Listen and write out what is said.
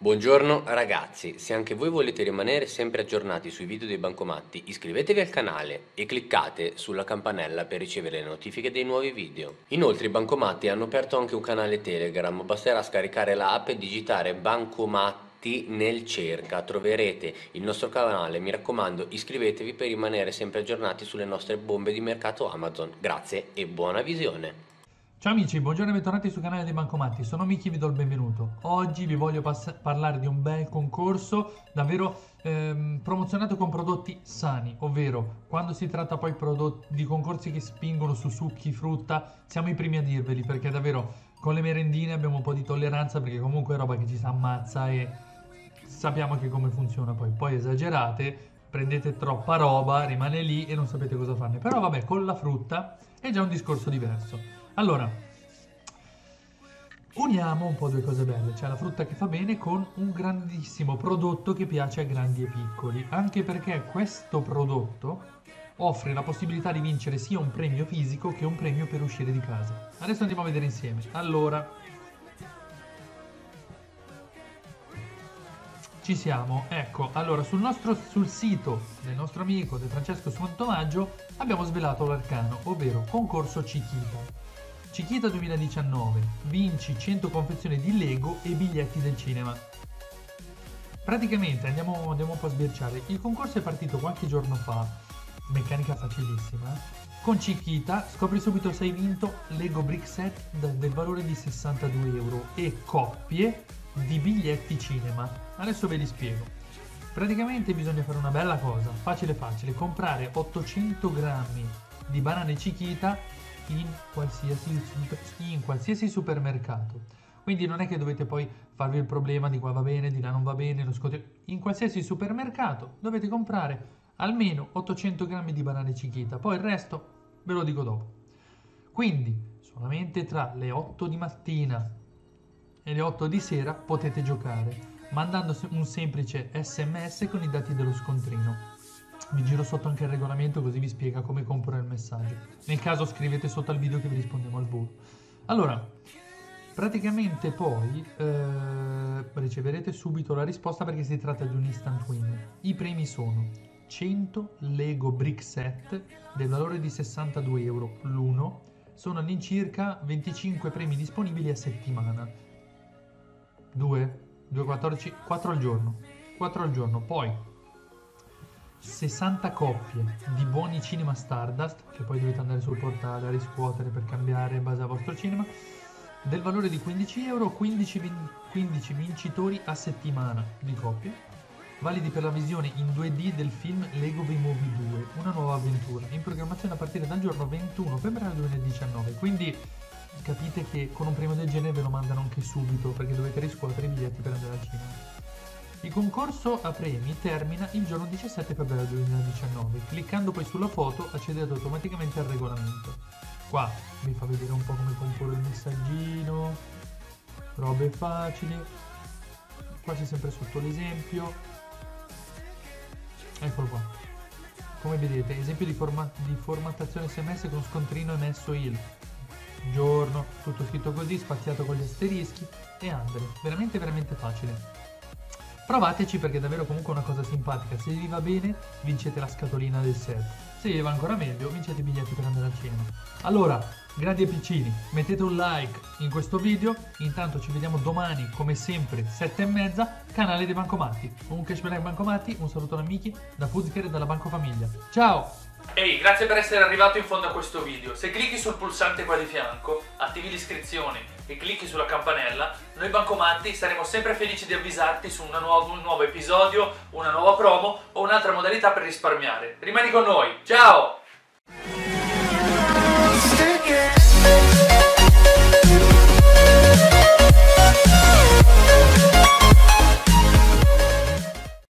Buongiorno ragazzi, se anche voi volete rimanere sempre aggiornati sui video dei Bancomatti, iscrivetevi al canale e cliccate sulla campanella per ricevere le notifiche dei nuovi video. Inoltre i Bancomatti hanno aperto anche un canale Telegram, basterà scaricare l'app e digitare Bancomatti nel cerca, troverete il nostro canale. Mi raccomando, iscrivetevi per rimanere sempre aggiornati sulle nostre bombe di mercato Amazon. Grazie e buona visione! Ciao amici, buongiorno e bentornati sul canale dei Bancomatti, sono Miki e vi do il benvenuto. Oggi vi voglio parlare di un bel concorso davvero promozionato con prodotti sani, ovvero quando si tratta poi di concorsi che spingono su succhi, frutta, siamo i primi a dirveli perché davvero con le merendine abbiamo un po' di tolleranza perché comunque è roba che ci si ammazza e sappiamo che come funziona poi esagerate, prendete troppa roba, rimane lì e non sapete cosa farne. Però vabbè, con la frutta è già un discorso diverso. Allora, uniamo un po' due cose belle, cioè la frutta che fa bene con un grandissimo prodotto che piace a grandi e piccoli, anche perché questo prodotto offre la possibilità di vincere sia un premio fisico che un premio per uscire di casa. Adesso andiamo a vedere insieme. Allora, ci siamo, ecco, allora sul sito del nostro amico De Francesco Sfontomaggio abbiamo svelato l'arcano, ovvero concorso Cichita. Cichita 2019, vinci 100 confezioni di Lego e biglietti del cinema. Praticamente andiamo un po' a sbirciare. Il concorso è partito qualche giorno fa, meccanica facilissima. Con Cichita scopri subito se hai vinto Lego Brick Set del valore di 62 euro e coppie di biglietti cinema. Adesso ve li spiego. Praticamente bisogna fare una bella cosa, facile, comprare 800 grammi di banane Cichita in qualsiasi supermercato. Quindi non è che dovete poi farvi il problema di qua va bene, di là non va bene, in qualsiasi supermercato dovete comprare almeno 800 grammi di banane Cichita, poi il resto ve lo dico dopo. Quindi solamente tra le 8 di mattina e le 8 di sera potete giocare, mandando un semplice SMS con i dati dello scontrino. Vi giro sotto anche il regolamento così vi spiega come comporre il messaggio. Nel caso scrivete sotto al video che vi rispondiamo al volo. Allora, praticamente poi riceverete subito la risposta perché si tratta di un instant win. I premi sono 100 Lego Brick Set del valore di 62 euro l'uno. Sono all'incirca 25 premi disponibili a settimana. 4 al giorno. 4 al giorno. Poi 60 coppie di buoni cinema Stardust, che poi dovete andare sul portale a riscuotere per cambiare in base al vostro cinema, del valore di 15 euro, 15 vincitori a settimana di coppie, validi per la visione in 2D del film Lego Movie 2, una nuova avventura, in programmazione a partire dal giorno 21 febbraio 2019, quindi capite che con un premio del genere ve lo mandano anche subito, perché dovete riscuotere i biglietti per andare al cinema. Il concorso a premi termina il giorno 17 febbraio 2019. Cliccando poi sulla foto accedete automaticamente al regolamento. Qua vi fa vedere un po' come comporre il messaggino, robe facili. Qua c'è sempre sotto l'esempio. Eccolo qua. Come vedete, esempio di formattazione SMS con scontrino emesso il giorno, tutto scritto così, spaziato con gli asterischi e Andre. Veramente facile. Provateci perché è davvero comunque una cosa simpatica. Se vi va bene vincete la scatolina del set. Se vi va ancora meglio vincete i biglietti per andare al cinema. Allora, grandi e piccini, mettete un like in questo video. Intanto ci vediamo domani come sempre 7:30, canale dei Bancomatti. Un cashback Bancomatti, un saluto da Miki, da Fuzker e dalla Banco Famiglia. Ciao! Ehi, grazie per essere arrivato in fondo a questo video. Se clicchi sul pulsante qua di fianco, attivi l'iscrizione e clicchi sulla campanella, noi Bancomatti saremo sempre felici di avvisarti su un nuovo episodio, una nuova promo o un'altra modalità per risparmiare. Rimani con noi, ciao!